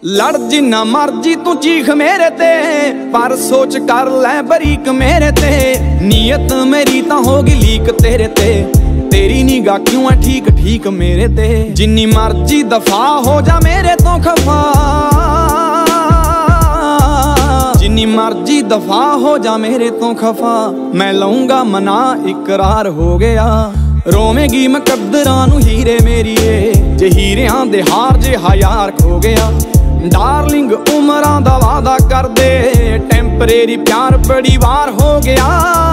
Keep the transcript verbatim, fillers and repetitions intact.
लड़ जिन्ना मर्जी तू चीख मेरे ते, पर सोच कर ले बरीक मेरे ते। नीयत मेरी तां होगी लीक तेरे ते, तेरी निगाह क्यों है ठीक ठीक मेरे ते। जिन्नी मर्जी दफा हो जा मेरे तो खफा, जिन्नी मर्जी दफा हो जा मेरे तो खफा। मैं लऊंगा मना इकरार हो गया, रोवेगी मुकद्दरां नूं हीरे मेरीए। जे हीरियां दे हार जे यार खो गया, डार्लिंग उमरां दा वादा कर दे। टेंपरेरी प्यार बड़ी वार हो गया।